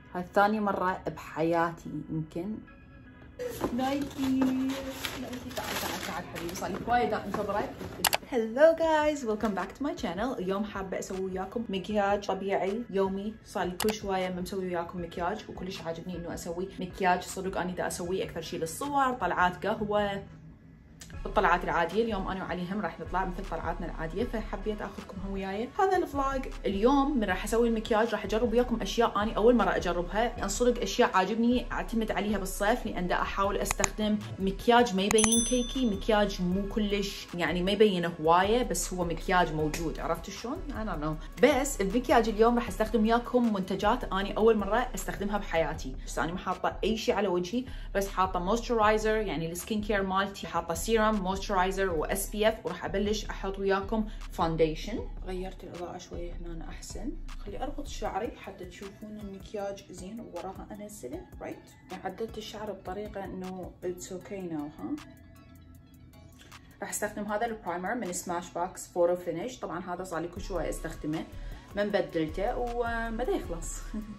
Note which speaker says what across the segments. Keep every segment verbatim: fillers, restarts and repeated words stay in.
Speaker 1: هاي ثاني مرة بحياتي يمكن. نايكي نايكي تعال تعال تعال حبيبي، صار لي وايد انتظرك. هلو جايز، ويلكم باك تو ماي شانل. اليوم حابه اسوي وياكم مكياج طبيعي يومي. صار لي كل شويه ما مسوي وياكم مكياج، وكلش عاجبني انه اسوي مكياج. صدق اني دا اسويه اكثر شيء للصور، طلعات قهوه، الطلعات العاديه. اليوم انا وعلي هم راح نطلع مثل طلعاتنا العاديه، فحبيت اخذكم هم وياي هذا الفلوج. اليوم من راح اسوي المكياج راح اجرب وياكم اشياء اني اول مره اجربها. يعني صدق اشياء عاجبني اعتمد عليها بالصيف، لان دا احاول استخدم مكياج ما يبين كيكي، مكياج مو كلش يعني ما يبين هوايه، بس هو مكياج موجود. عرفت شلون؟ انا نو بس المكياج اليوم راح استخدم وياكم منتجات اني اول مره استخدمها بحياتي. بس انا ما حاطه اي شيء على وجهي، بس حاطه مويسترايزر يعني السكين كير مالتي، حاطه سيرم مويسترايزر واس بي اف، وراح ابلش احط وياكم فاونديشن. غيرت الاضاءه شويه هنا احسن، خلي اربط شعري حتى تشوفون المكياج زين ووراها انزله رايت. يعني عدلت الشعر بطريقه انه اتس اوكي ناو. ها راح استخدم هذا البرايمر من سماش بوكس فوتو فينيش. طبعا هذا صار لي كل شويه استخدمه، ما بدلته وبدا يخلص.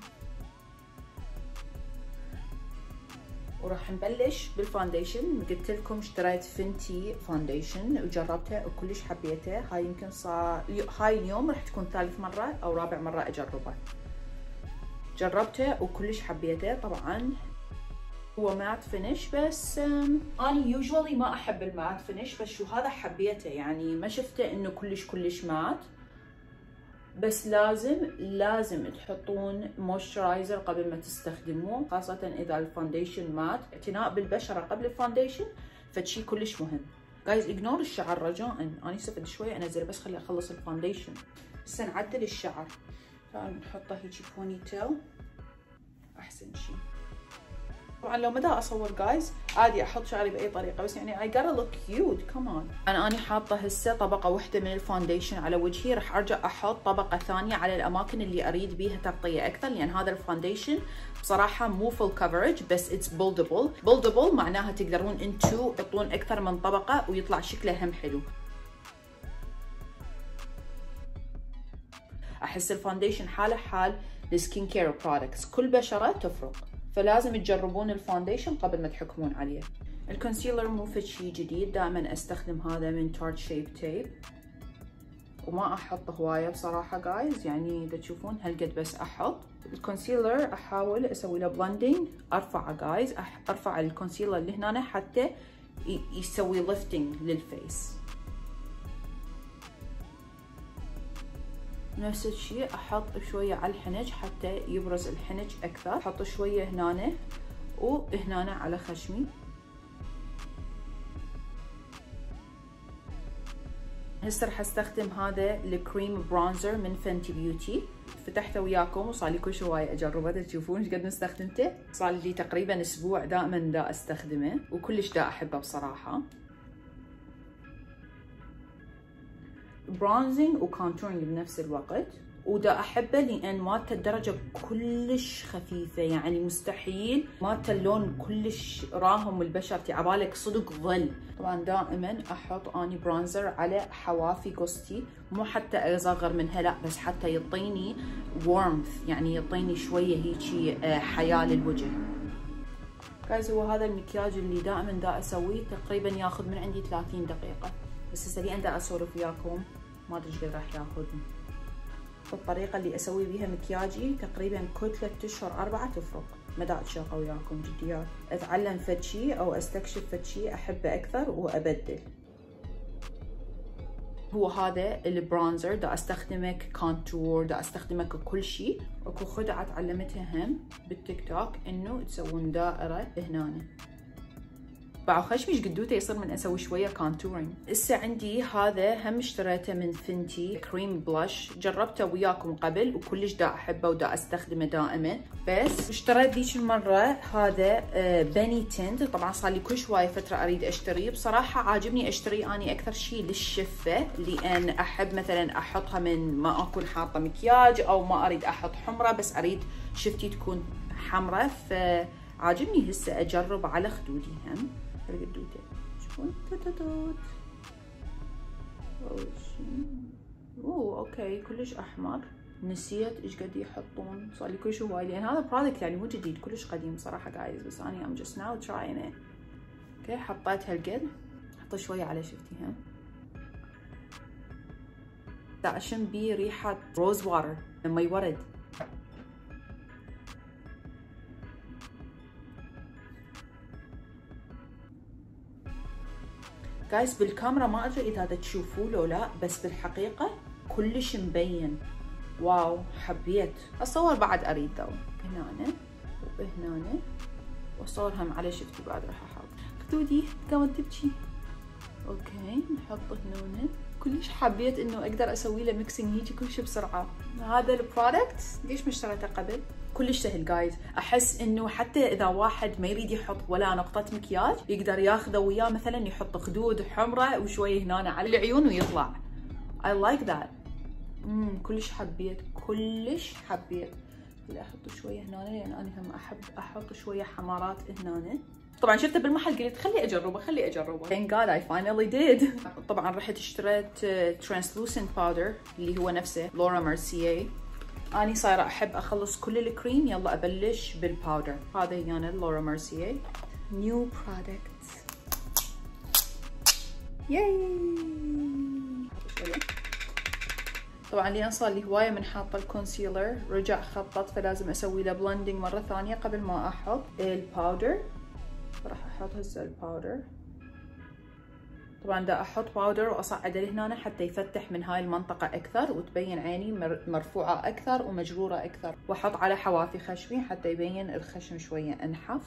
Speaker 1: وراح نبلش بالفاونديشن. قلت لكم اشتريت فنتي فاونديشن وجربته وكلش حبيته. هاي يمكن صار هاي اليوم راح تكون ثالث مره او رابع مره اجربه. جربته وكلش حبيته. طبعا هو مات فينيش، بس انا يوجوالي ما احب المات فينيش، بس شو هذا حبيته. يعني ما شفته انه كلش كلش مات، بس لازم لازم تحطون مويسترايزر قبل ما تستخدموه، خاصة إذا الفاونديشن مات. اعتناء بالبشرة قبل الفاونديشن فشي كلش مهم. جايز اجنور الشعر رجاء، أنا سفد شوية أنزل بس خلي أخلص الفاونديشن. هسه نعدل الشعر، تعالوا نحطه هيجي بوني تيل أحسن شي. طبعا لو ما دا اصور جايز عادي احط شعري باي طريقه، بس يعني I gotta look cute come on. انا اني حاطه هسه طبقه واحده من الفاونديشن على وجهي، راح ارجع احط طبقه ثانيه على الاماكن اللي اريد بيها تغطيه اكثر، لان هذا الفاونديشن بصراحه مو فول كفرج بس اتس بولدبل. بولدبل معناها تقدرون انتو تحطون اكثر من طبقه ويطلع شكله هم حلو. احس الفاونديشن حاله حال السكين كير برودكتس، كل بشره تفرق، فلازم تجربون الفاونديشن قبل ما تحكمون عليه. الكونسيلر مو فد شي جديد، دائما استخدم هذا من تارت شيب تيب، وما احط هوايه بصراحه جايز، يعني اذا تشوفون هالقد بس احط. الكونسيلر احاول اسوي له بلندنج، ارفعه جايز، ارفع الكونسيلر اللي هنا حتى يسوي ليفتنج للفيس. نفس الشيء احط شويه على الحنج حتى يبرز الحنج اكثر. احط شويه هنا وهنا على خشمي. هسه راح استخدم هذا الكريم برونزر من فنتي بيوتي. فتحته وياكم وصار لي كل شويه اجربه، تشوفون ايش قد استخدمته. صار لي تقريبا اسبوع دائما دا استخدمه وكلش دا احبه بصراحه. برونزنج وكونتورنج بنفس الوقت، ودا احبه لان مالته الدرجه كلش خفيفه، يعني مستحيل مالته اللون كلش راهم البشرتي عبالك صدق ظل. طبعا دائما احط اني برونزر على حوافي قصتي، مو حتى اصغر منها لا، بس حتى يعطيني وارمث، يعني يعطيني شويه هيجي حياه للوجه. جايز هو هذا المكياج اللي دائما دا اسويه، تقريبا ياخذ من عندي ثلاثين دقيقه، بس هسه لي دا اسولف وياكم ما ادري ايش قد راح ياخذ. الطريقه اللي اسوي بيها مكياجي تقريبا كل ثلاث اشهر اربعه تفرق. ما دا اتشاقى وياكم جديات، اتعلم فد شي او استكشف فد شي احبه اكثر وابدل. هو هذا البرونزر دا استخدمه ككونتور، دا استخدمه ككل شي. اكو خدعه تعلمتها هم بالتيك توك انه تسوون دائره هنا. باعوا خشمي ايش قدوته يصير من اسوي شويه كونتورينج. هسه عندي هذا هم اشتريته من فنتي كريم بلاش، جربته وياكم قبل وكلش دا احبه ودا استخدمه دائما. بس اشتريت ذيك المره هذا بني تنت. طبعا صار لي كل شويه فتره اريد اشتريه، بصراحه عاجبني اشتريه اني اكثر شيء للشفه، لان احب مثلا احطها من ما اكون حاطه مكياج او ما اريد احط حمره، بس اريد شفتي تكون حمراء. فعاجبني هسه اجرب على خدودي هم قدوته. شوفون توتوت اوه اوكي كلش احمر. نسيت ايش قد يحطون، صار لي كلش هواي لان هذا برودكت يعني مو جديد، كلش قديم صراحه جايز، بس اني ام جست ناو تراين ات. اوكي حطيت هالقد، حط شويه على شفتيها. دا اشم بيه ريحه روز واتر لما يورد. جايز بالكاميرا ما ادري اذا دا تشوفوه لو لا، بس بالحقيقه كلش مبين. واو حبيت. اصور بعد اريد ذو هنا وهنا، واصور هم على شفتي بعد راح احط. خدودي قامت تبكي. اوكي نحط هنا. كلش حبيت انه اقدر اسوي له ميكسينج هيجي كلش بسرعه. هذا البرودكت ليش ما اشتريته قبل؟ كلش سهل جايز. احس انه حتى اذا واحد ما يريد يحط ولا نقطه مكياج يقدر ياخذه وياه، مثلا يحط خدود حمراء وشويه هنا على العيون ويطلع. I like that. امم كلش حبيت كلش حبيت. خلي احط شويه هنا لان انا هم احب احط شويه حمارات هنا. طبعا شفته بالمحل قلت خلي اجربه خلي اجربه. Thank God I finally did. طبعا رحت اشتريت translucent powder اللي هو نفسه لورا مارسيه. اني صايره احب اخلص كل الكريم، يلا ابلش بالباودر. هذا يعني لورا مارسيه نيو برودكت. ياي. طبعا لان صار لي هوايه من حاطه الكونسيلر رجع خطط، فلازم اسوي له بلندنج مره ثانيه قبل ما احط الباودر. راح احط هسه الباودر. طبعا دا احط باودر واصعده لهنا حتى يفتح من هاي المنطقه اكثر وتبين عيني مرفوعه اكثر ومجروره اكثر، واحط على حوافي خشمي حتى يبين الخشم شويه انحف.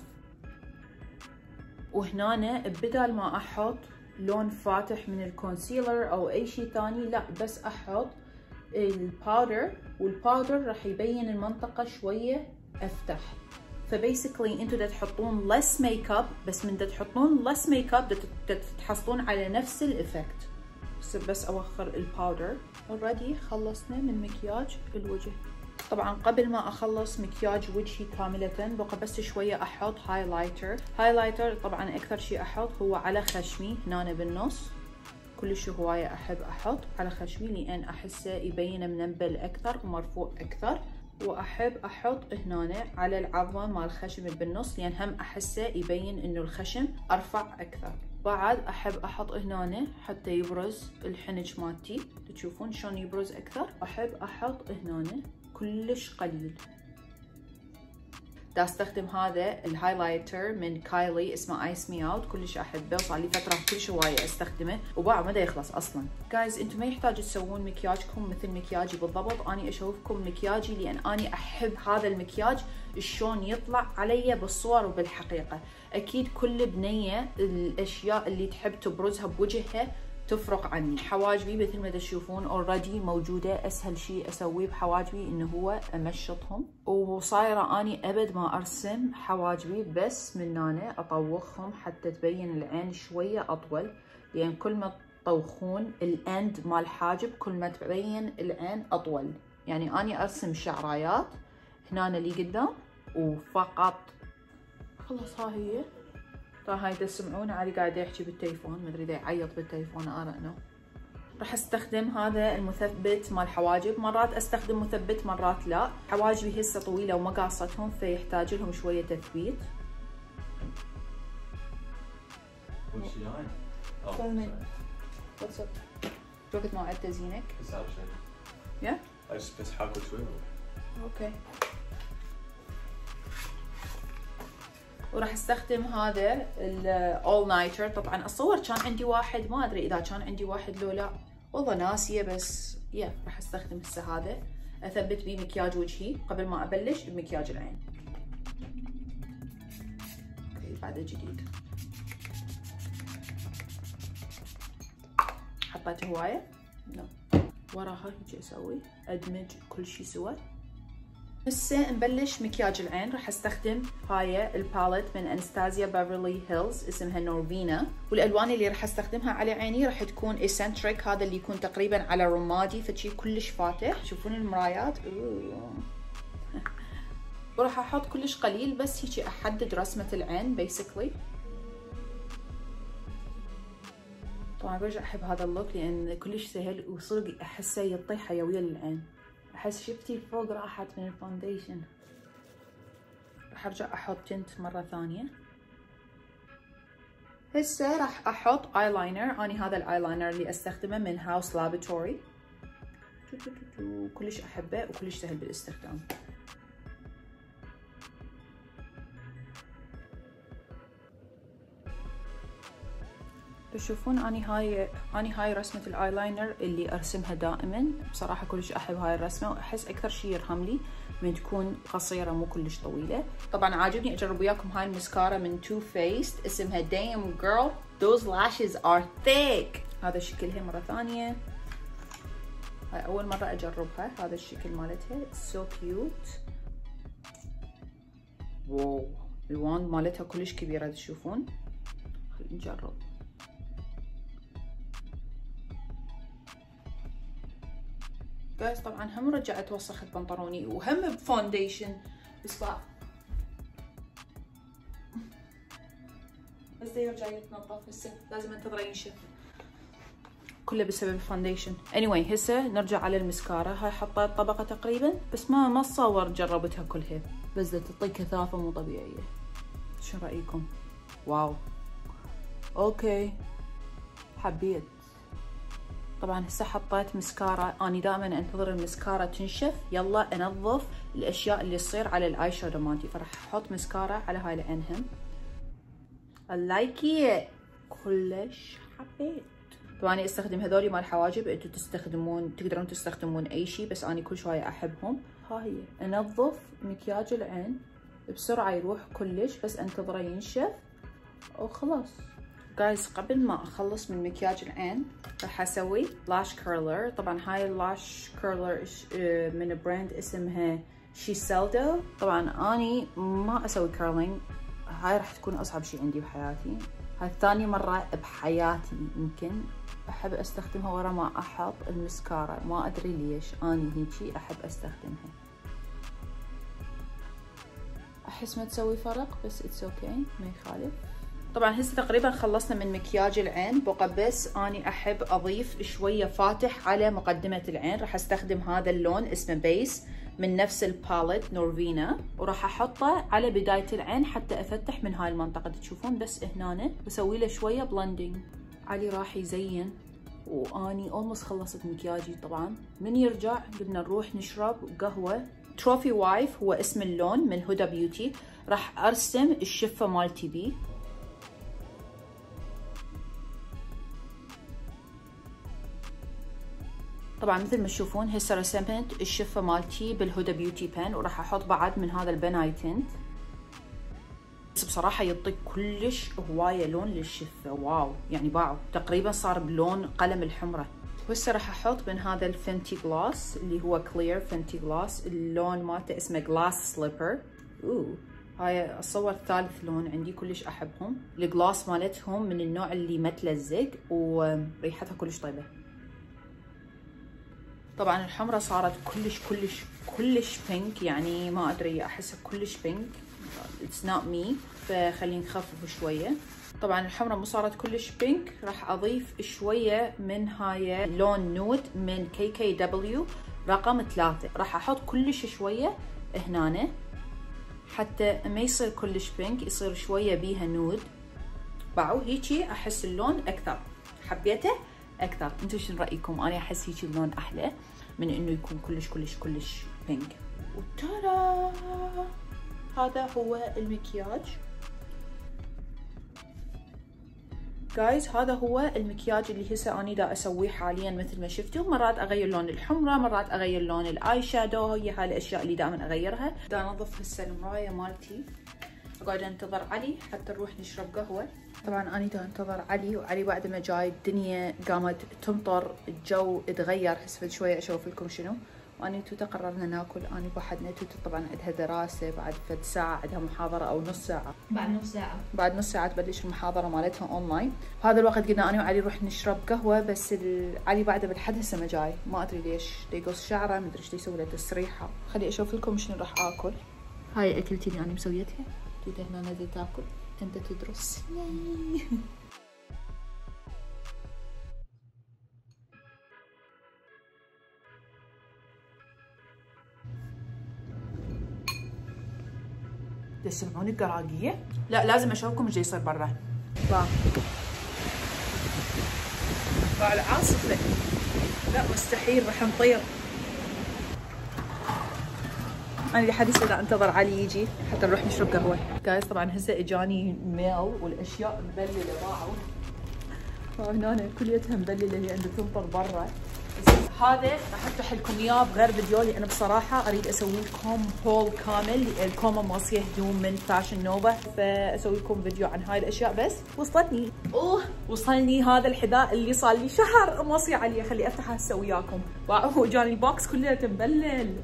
Speaker 1: وهنا بدل ما احط لون فاتح من الكونسيلر او اي شيء ثاني، لا بس احط الباودر، والباودر راح يبين المنطقه شويه افتح. فبيسكلي انتوا دا تحطون less ميك اب، بس من دا تحطون less ميك اب دا تحصلون على نفس الافكت. بس بس اوخر الباودر. اوريدي خلصنا من مكياج الوجه. طبعا قبل ما اخلص مكياج وجهي كامله بقى بس شويه احط هايلايتر. هايلايتر طبعا اكثر شيء احط هو على خشمي هنا بالنص. كلش هوايه احب احط على خشمي لان احسه يبين منبل اكثر ومرفوع اكثر. واحب احط هنا على العظمه مال الخشم بالنص لان هم احسه يبين انه الخشم ارفع اكثر. بعد احب احط هنا حتى يبرز الحنج مالتي، تشوفون شلون يبرز اكثر. احب احط هنا كلش قليل. دا استخدم هذا الهايلايتر من كايلي اسمه ايس مي اوت، كلش احبه وصار لي فتره كلش هوايه استخدمه وباع مدى يخلص اصلا. جايز انتم ما يحتاج تسوون مكياجكم مثل مكياجي بالضبط، اني اشوفكم مكياجي لان اني احب هذا المكياج شلون يطلع علي بالصور وبالحقيقه. اكيد كل بنيه الاشياء اللي تحب تبرزها بوجهها تفرق عني. حواجبي مثل ما تشوفون اوريدي موجوده، اسهل شيء اسويه بحواجبي انه هو امشطهم، وصايره اني ابد ما ارسم حواجبي بس من هنا اطوخهم حتى تبين العين شويه اطول، لان يعني كل ما تطوخون الاند مال الحاجب كل ما تبين العين اطول. يعني اني ارسم شعرايات هنا اللي قدام وفقط. خلص ها هي. طبعا هاي تسمعون علي قاعد يحكي بالتليفون، ما ادري اذا يعيط بالتليفون انا انه. راح استخدم هذا المثبت مال حواجب، مرات استخدم مثبت مرات لا. حواجبي هسه طويله وما قاصتهم فيحتاج لهم شويه تثبيت. واتساب وقت موعد تزيينك؟ يا؟
Speaker 2: بس حاكل شوي.
Speaker 1: اوكي. وراح استخدم هذا الاول نايتر. طبعا اتصور كان عندي واحد، ما ادري اذا كان عندي واحد لو لا، والله ناسيه، بس يا راح استخدم هسه هذا اثبت بيه مكياج وجهي قبل ما ابلش بمكياج العين. اوكي بعده جديد. حطيت هوايه؟ لا. وراها هيك اسوي ادمج كل شيء سوا. هسه نبلش مكياج العين. راح استخدم هاي الباليت من انستازيا بيفرلي هيلز اسمها نورفينا، والالوان اللي راح استخدمها على عيني راح تكون ايسنتريك، هذا اللي يكون تقريبا على رمادي فشي كلش فاتح. شوفون المرايات. وراح احط كلش قليل بس هيك احدد رسمه العين بيسكلي. طبعا برجع احب هذا اللوك لان كلش سهل وصدق احسه يعطي حيويه للعين. احس شفتي فوق راحت من الفاونديشن. راح ارجع احط تنت مرة ثانية. هسه راح احط ايلاينر. اني هذا الايلاينر اللي استخدمه من هاوس لابوراتوري، كلش احبه وكلش سهل بالاستخدام. تشوفون اني هاي اني هاي رسمة الايلاينر اللي ارسمها دائما. بصراحة كلش احب هاي الرسمة، واحس اكثر شي يرهم لي من تكون قصيرة مو كلش طويلة. طبعا عاجبني اجرب وياكم هاي المسكارا من تو فيست اسمها Damn Girl. Those lashes are thick. هذا شكلها مرة ثانية. هاي اول مرة اجربها. هذا الشكل مالتها so cute. واو الواند مالتها كلش كبيرة تشوفون. خلينا نجرب. جايز طبعا هم رجعت وسخت بنطلوني وهم بفونديشن، بس لا بس ده يرجع يتنظف. هسه لازم انتظره ينشف كله بسبب الفونديشن. anyway هسه نرجع على المسكارا. هاي حطيت طبقة تقريبا، بس ما ما اتصور جربتها كلها، بس ده تعطي كثافة مو طبيعية. شو رأيكم؟ واو اوكي حبيت. طبعا هسه حطيت مسكارا. اني دائما انتظر المسكارا تنشف يلا انظف الاشياء اللي تصير على الاي شادو مالتي، فراح احط مسكارا على هاي العين هم. I like it كلش حبيت. طبعا اني استخدم هذولي مال حواجب، انتو تستخدمون تقدرون تستخدمون اي شيء، بس اني كل شويه احبهم. هاي انظف مكياج العين بسرعه يروح كلش، بس انتظره ينشف وخلاص. جايز قبل ما اخلص من مكياج العين راح اسوي لاش كيرلر. طبعا هاي اللاش كيرلر من براند اسمها شيسيلدو. طبعا اني ما اسوي كيرلينج، هاي راح تكون اصعب شيء عندي بحياتي. هاي ثاني مرة بحياتي يمكن احب استخدمها ورا ما احط المسكارا. ما ادري ليش اني هيجي احب استخدمها. احس ما تسوي فرق، بس اتس اوكي okay. ما يخالف. طبعا هسه تقريبا خلصنا من مكياج العين، بقى بس اني احب اضيف شويه فاتح على مقدمه العين. راح استخدم هذا اللون اسمه بيس من نفس الباليت نورفينا، وراح احطه على بدايه العين حتى افتح من هاي المنطقه. تشوفون بس هنا بسوي له شويه بلندنج. علي راح يزين واني اولموست خلصت مكياجي. طبعا من يرجع بدنا نروح نشرب قهوه. تروفي وايف هو اسم اللون من هدى بيوتي. راح ارسم الشفه مالتي بيه. طبعا مثل ما تشوفون هسه رسمت الشفه مالتي بالهدى بيوتي بان، وراح احط بعد من هذا البناي تنت. بس بصراحه يعطيك كلش هوايه لون للشفه. واو يعني باعوا تقريبا صار بلون قلم الحمره. وهسه راح احط من هذا الفنتي جلاس اللي هو كلير فنتي جلاس. اللون مالته اسمه جلاس سليبر. اوه هاي اتصور ثالث لون عندي، كلش احبهم. الجلاس مالتهم من النوع اللي ما تلزق وريحتها كلش طيبه. طبعا الحمرة صارت كلش كلش كلش بينك، يعني ما ادري احسها كلش بينك. اتس نوت مي، فخلينا نخفف شويه. طبعا الحمرة مو صارت كلش بينك. راح اضيف شويه من هاي لون نود من كي كي دبليو رقم ثلاثة. راح احط كلش شويه هنا حتى ما يصير كلش بينك، يصير شويه بيها نود. باعوا هيجي احس اللون اكثر. حبيته اكثر. انتم شنو رايكم؟ انا احس هيك اللون احلى من انه يكون كلش كلش كلش بينك. وترى هذا هو المكياج جايز. هذا هو المكياج اللي هسه اني دا اسويه حاليا. مثل ما شفتوا مرات اغير لون الحمرة، مرات اغير لون الاي شادو. هي هاي الاشياء اللي دائما اغيرها. دا انظف هسه المرايه مالتي، اقعد انتظر علي حتى نروح نشرب قهوه. طبعا اني دا انتظر علي، وعلي بعد ما جاي الدنيا قامت تمطر، الجو اتغير. هسه شويه اشوف لكم شنو. واني توتا قررنا ناكل. اني وحدنا توتا طبعا عندها دراسه بعد فد ساعه، عندها محاضره او نص ساعه.
Speaker 2: بعد نص ساعه
Speaker 1: بعد نص ساعه تبلش المحاضره مالتها اونلاين. بهذا الوقت قلنا انا وعلي نروح نشرب قهوه، بس علي بعده بالحد هسه ما جاي. ما ادري ليش دا يقص شعره، ما ادري ايش يسوي له تسريحه. خلي اشوف لكم شنو راح اكل. هاي اكلتي اللي انا مسويتها. توتا هنا نزل تاكل، انت تدرس. تسمعون القراقية؟ لا لازم اشوفكم ايش يصير برا. طلع طلع العاصفة. لا مستحيل راح نطير. انا لحد هسه دا انتظر علي يجي حتى نروح نشرب قهوة. جايز طبعا هسه اجاني ميل والاشياء مبللة باعوا. فهنا كليتها مبللة هي عندها تنطر برا. هذا راح افتح لكم اياه بغير فيديو لان بصراحه اريد اسوي لكم هول كامل. الكومه ماصيه هدوم من فاشن نوفا، فاسوي لكم فيديو عن هاي الاشياء. بس وصلتني اوه وصلني هذا الحذاء اللي صار لي شهر ماصي عليه. خلي افتحه هسه وياكم. واو جاني البوكس كله مبلل.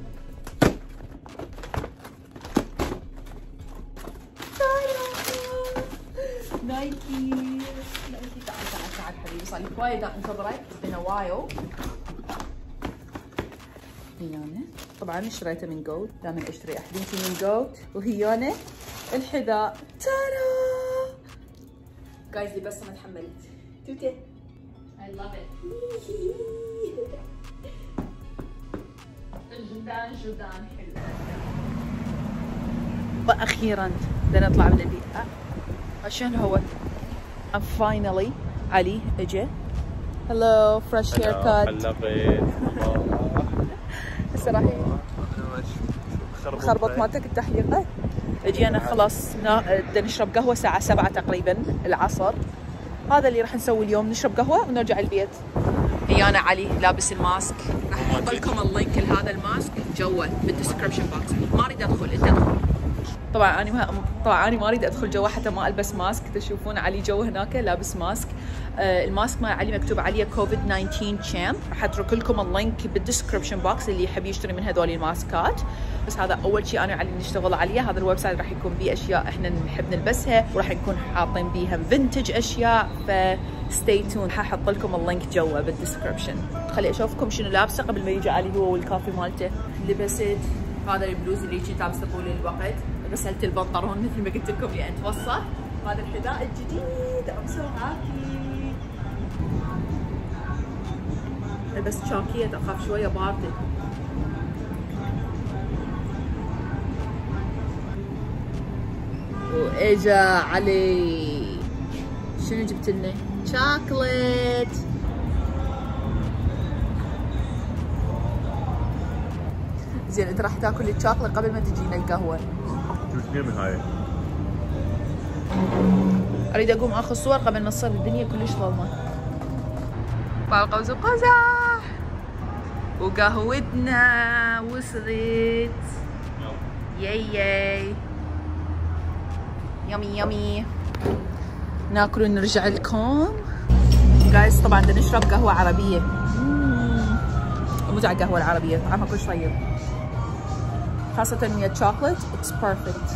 Speaker 1: نايكي نايكي تعال تعال تعال حبيبي. صار لي وايد انتظرك بين وايل. هيانة طبعا اشتريته من جوت. دائما اشتري احذيتي من جوت. وهيانة الحذاء. تارا جايز لي بس ما تحملت. توتي I love it. جدان جدان حلو. واخيرا بدنا نطلع من البيت. عشان هو finally علي اجى. hello fresh haircut. هسه راح خربط مالتك التحليقه. اجينا خلاص بدنا نشرب قهوه الساعه سبعة تقريبا العصر. هذا اللي راح نسوي اليوم، نشرب قهوه ونرجع البيت. ايانا علي لابس الماسك. راح احط لكم اللينك لهذا الماسك جوا بالدسكربشن بوكس. ما اريد ادخل، انت ادخل. طبعا انا ما طبعا انا ما اريد ادخل جوا حتى ما البس ماسك. تشوفون علي جوا هناك لابس ماسك. آه الماسك مال علي مكتوب عليه كوفيد تسعة عشر تشامب. راح اترك لكم اللينك بالدسكربشن بوكس اللي يحب يشتري من هذول الماسكات. بس هذا اول شيء انا وعلي نشتغل عليه. هذا الويب سايت راح يكون بيه اشياء احنا نحب نلبسها، وراح نكون حاطين بيها فينتج اشياء. ف ستي تون. حاحط لكم اللينك جوا بالدسكربشن. خلي اشوفكم شنو لابسه قبل ما يجي علي هو والكافي مالته. لبست هذا البلوز اللي كنت لابسه طول الوقت. غسلت البنطلون مثل ما قلت لكم لان توسخ. هذا الحذاء الجديد ام سو هابي. لبست شاكيت اخاف شويه بارده. واجا علي. شنو جبت لنا؟ شوكليت. زين انت راح تاكل الشوكليت قبل ما تجينا القهوه.
Speaker 2: من هاي
Speaker 1: اريد اقوم اخذ صور قبل ما تصير الدنيا كلش ظلمه. بالقوس وقزح وقهوتنا وصلت. ياي ياي يامي يامي. ناكل ونرجع لكم. جايز طبعا بدنا نشرب قهوه عربيه. اموت على القهوه العربيه طعمها كلش طيب، خاصه ويا الشوكليت. اتس بيرفكت.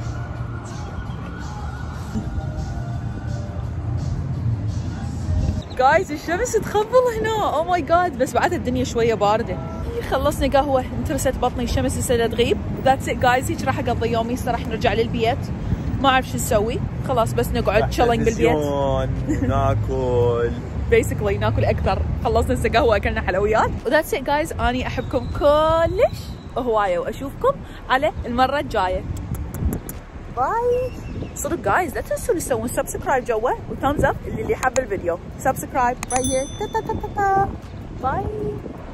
Speaker 1: جايز الشمس تخبل هنا. او ماي جاد. بس بعد الدنيا شويه بارده. خلصنا قهوه انترست بطني. الشمس هسه تغيب. ذاتس ات جايز. هيك راح اقضي يومي. هسه راح نرجع للبيت. ما اعرف شو نسوي. خلاص بس نقعد تشيلينج بالبيت.
Speaker 2: ناكل
Speaker 1: بيسكلي ناكل اكثر. خلصنا هسه قهوه اكلنا حلويات. وذاتس ات جايز. اني احبكم كلش هوايه واشوفكم على المره الجايه. باي. صدق جايز لا تنسون تسوون سبسكرايب جوا وثامز اب اللي حب الفيديو. سبسكرايب right here. باي.